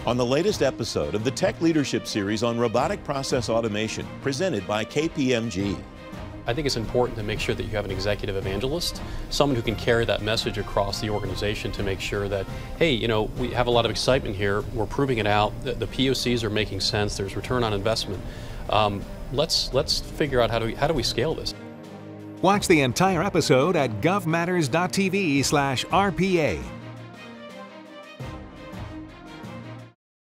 on the latest episode of the Tech Leadership Series on robotic process automation, presented by KPMG. I think it's important to make sure that you have an executive evangelist, someone who can carry that message across the organization to make sure that, hey, you know, we have a lot of excitement here, we're proving it out, the POCs are making sense, there's return on investment. Let's figure out how do we scale this. Watch the entire episode at govmatters.tv/RPA.